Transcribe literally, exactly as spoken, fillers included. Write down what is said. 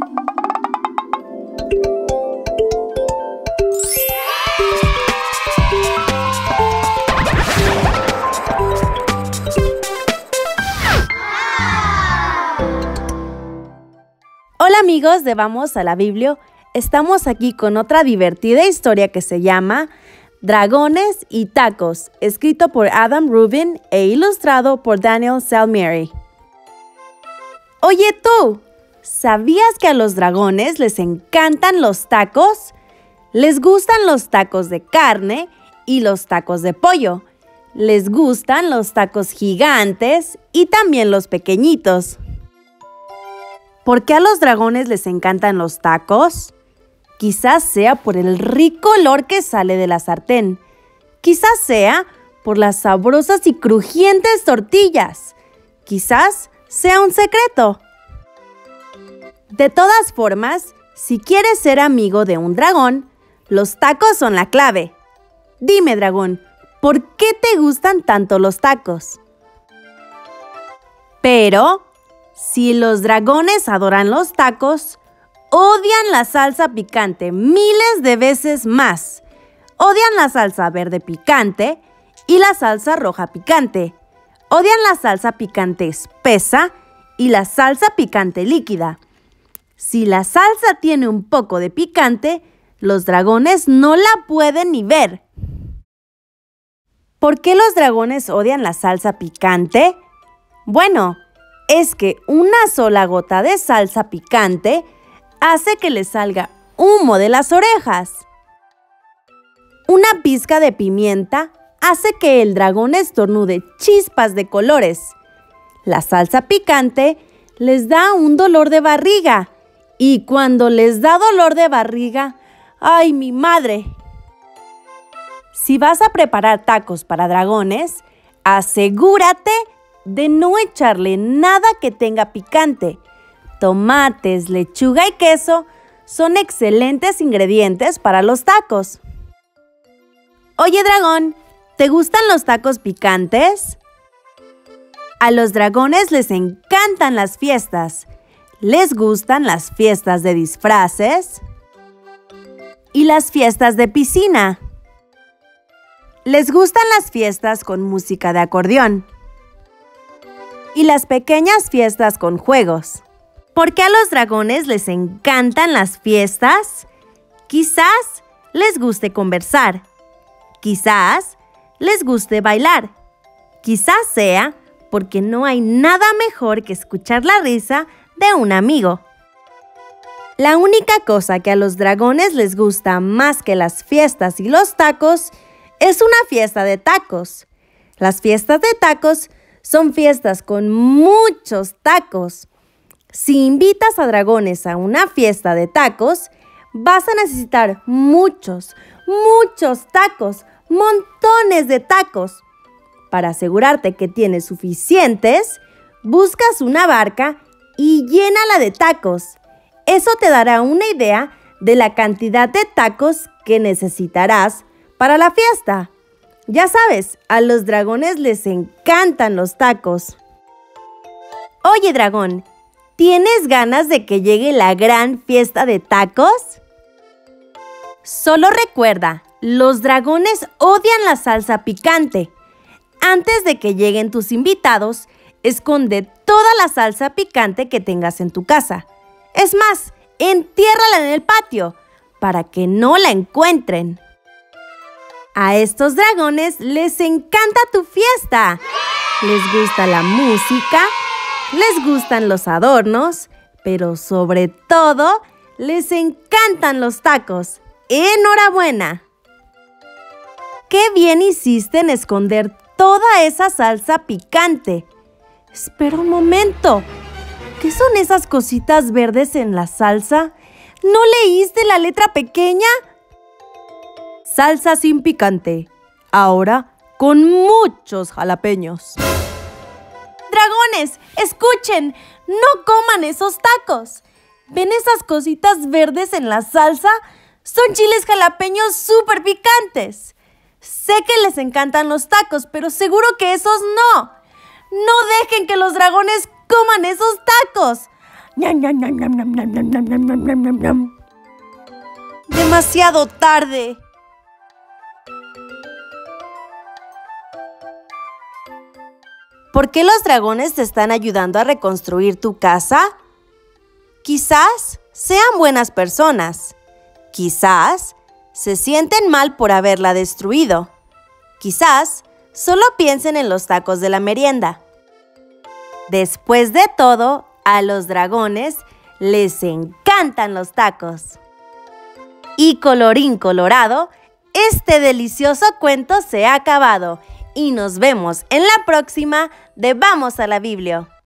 Hola amigos de Vamos a la Biblia, estamos aquí con otra divertida historia que se llama Dragones y Tacos, escrito por Adam Rubin e ilustrado por Daniel Salmieri. Oye tú, ¿sabías que a los dragones les encantan los tacos? Les gustan los tacos de carne y los tacos de pollo. Les gustan los tacos gigantes y también los pequeñitos. ¿Por qué a los dragones les encantan los tacos? Quizás sea por el rico olor que sale de la sartén. Quizás sea por las sabrosas y crujientes tortillas. Quizás sea un secreto. De todas formas, si quieres ser amigo de un dragón, los tacos son la clave. Dime, dragón, ¿por qué te gustan tanto los tacos? Pero si los dragones adoran los tacos, odian la salsa picante miles de veces más. Odian la salsa verde picante y la salsa roja picante. Odian la salsa picante espesa y la salsa picante líquida. Si la salsa tiene un poco de picante, los dragones no la pueden ni ver. ¿Por qué los dragones odian la salsa picante? Bueno, es que una sola gota de salsa picante hace que le salga humo de las orejas. Una pizca de pimienta hace que el dragón estornude chispas de colores. La salsa picante les da un dolor de barriga. Y cuando les da dolor de barriga, ¡ay, mi madre! Si vas a preparar tacos para dragones, asegúrate de no echarle nada que tenga picante. Tomates, lechuga y queso son excelentes ingredientes para los tacos. Oye, dragón, ¿te gustan los tacos picantes? A los dragones les encantan las fiestas. Les gustan las fiestas de disfraces y las fiestas de piscina. Les gustan las fiestas con música de acordeón y las pequeñas fiestas con juegos. ¿Por qué a los dragones les encantan las fiestas? Quizás les guste conversar. Quizás les guste bailar. Quizás sea porque no hay nada mejor que escuchar la risa de un amigo. La única cosa que a los dragones les gusta más que las fiestas y los tacos es una fiesta de tacos. Las fiestas de tacos son fiestas con muchos tacos. Si invitas a dragones a una fiesta de tacos, vas a necesitar muchos, muchos tacos, montones de tacos. Para asegurarte que tienes suficientes, buscas una barca y llénala de tacos. Eso te dará una idea de la cantidad de tacos que necesitarás para la fiesta. Ya sabes, a los dragones les encantan los tacos. Oye, dragón, ¿tienes ganas de que llegue la gran fiesta de tacos? Solo recuerda, los dragones odian la salsa picante. Antes de que lleguen tus invitados, esconde toda la salsa picante que tengas en tu casa. Es más, entiérrala en el patio para que no la encuentren. A estos dragones les encanta tu fiesta. Les gusta la música, les gustan los adornos, pero sobre todo, les encantan los tacos. ¡Enhorabuena! ¡Qué bien hiciste en esconder toda esa salsa picante! Espera un momento. ¿Qué son esas cositas verdes en la salsa? ¿No leíste la letra pequeña? Salsa sin picante. Ahora con muchos jalapeños. ¡Dragones! ¡Escuchen! ¡No coman esos tacos! ¿Ven esas cositas verdes en la salsa? Son chiles jalapeños súper picantes. Sé que les encantan los tacos, pero seguro que esos no. No dejen que los dragones coman esos tacos. Ñam, ñam, ñam, ñam, ñam, ñam, ñam, ñam, ñam, ñam, ñam, ñam. Demasiado tarde. ¿Por qué los dragones te están ayudando a reconstruir tu casa? Quizás sean buenas personas. Quizás se sienten mal por haberla destruido. Quizás solo piensen en los tacos de la merienda. Después de todo, a los dragones les encantan los tacos. Y colorín colorado, este delicioso cuento se ha acabado y nos vemos en la próxima de Vamos a la Biblia.